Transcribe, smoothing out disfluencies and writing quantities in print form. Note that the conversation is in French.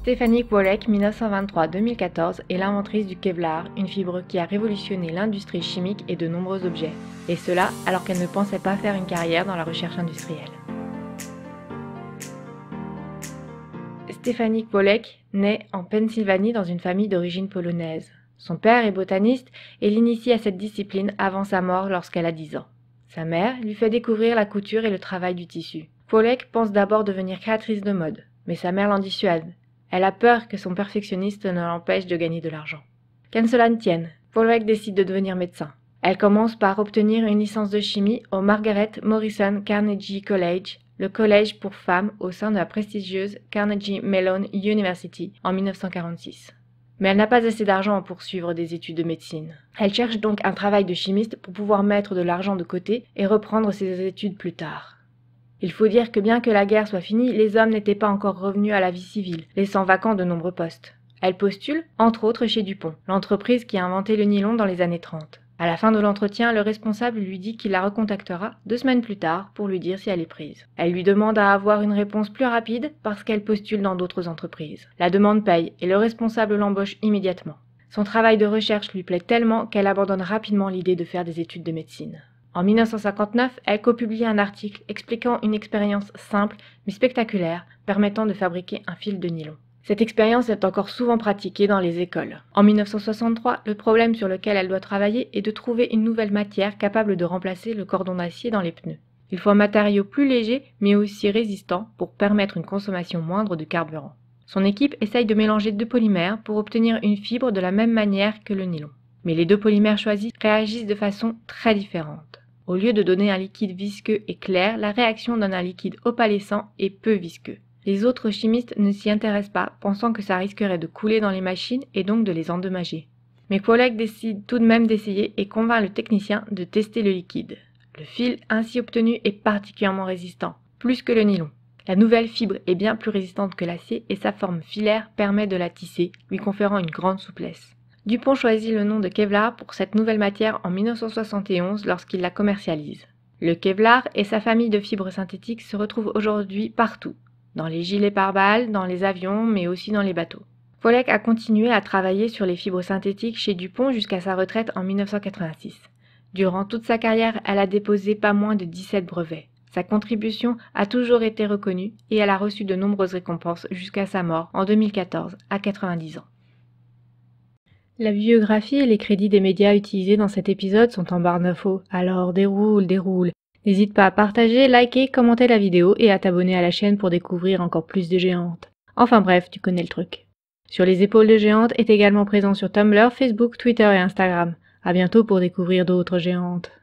Stephanie Kwolek, 1923-2014, est l'inventrice du Kevlar, une fibre qui a révolutionné l'industrie chimique et de nombreux objets. Et cela alors qu'elle ne pensait pas faire une carrière dans la recherche industrielle. Stephanie Kwolek naît en Pennsylvanie dans une famille d'origine polonaise. Son père est botaniste et l'initie à cette discipline avant sa mort lorsqu'elle a 10 ans. Sa mère lui fait découvrir la couture et le travail du tissu. Kwolek pense d'abord devenir créatrice de mode, mais sa mère l'en dissuade. Elle a peur que son perfectionniste ne l'empêche de gagner de l'argent. Qu'à cela ne tienne, Kwolek décide de devenir médecin. Elle commence par obtenir une licence de chimie au Margaret Morrison Carnegie College, le collège pour femmes au sein de la prestigieuse Carnegie Mellon University en 1946. Mais elle n'a pas assez d'argent pour poursuivre des études de médecine. Elle cherche donc un travail de chimiste pour pouvoir mettre de l'argent de côté et reprendre ses études plus tard. Il faut dire que bien que la guerre soit finie, les hommes n'étaient pas encore revenus à la vie civile, laissant vacants de nombreux postes. Elle postule, entre autres chez Dupont, l'entreprise qui a inventé le nylon dans les années 30. À la fin de l'entretien, le responsable lui dit qu'il la recontactera 2 semaines plus tard pour lui dire si elle est prise. Elle lui demande à avoir une réponse plus rapide parce qu'elle postule dans d'autres entreprises. La demande paye et le responsable l'embauche immédiatement. Son travail de recherche lui plaît tellement qu'elle abandonne rapidement l'idée de faire des études de médecine. En 1959, elle copublie un article expliquant une expérience simple mais spectaculaire permettant de fabriquer un fil de nylon. Cette expérience est encore souvent pratiquée dans les écoles. En 1963, le problème sur lequel elle doit travailler est de trouver une nouvelle matière capable de remplacer le cordon d'acier dans les pneus. Il faut un matériau plus léger mais aussi résistant pour permettre une consommation moindre de carburant. Son équipe essaye de mélanger 2 polymères pour obtenir une fibre de la même manière que le nylon. Mais les 2 polymères choisis réagissent de façon très différente. Au lieu de donner un liquide visqueux et clair, la réaction donne un liquide opalescent et peu visqueux. Les autres chimistes ne s'y intéressent pas, pensant que ça risquerait de couler dans les machines et donc de les endommager. Mais Kwolek décide tout de même d'essayer et convainc le technicien de tester le liquide. Le fil ainsi obtenu est particulièrement résistant, plus que le nylon. La nouvelle fibre est bien plus résistante que l'acier et sa forme filaire permet de la tisser, lui conférant une grande souplesse. Dupont choisit le nom de Kevlar pour cette nouvelle matière en 1971 lorsqu'il la commercialise. Le Kevlar et sa famille de fibres synthétiques se retrouvent aujourd'hui partout. Dans les gilets pare-balles, dans les avions, mais aussi dans les bateaux. Kwolek a continué à travailler sur les fibres synthétiques chez Dupont jusqu'à sa retraite en 1986. Durant toute sa carrière, elle a déposé pas moins de 17 brevets. Sa contribution a toujours été reconnue et elle a reçu de nombreuses récompenses jusqu'à sa mort en 2014, à 90 ans. La biographie et les crédits des médias utilisés dans cet épisode sont en barre d'infos, alors déroule. N'hésite pas à partager, liker, commenter la vidéo et à t'abonner à la chaîne pour découvrir encore plus de géantes. Enfin bref, tu connais le truc. Sur les épaules de géantes est également présent sur Tumblr, Facebook, Twitter et Instagram. À bientôt pour découvrir d'autres géantes.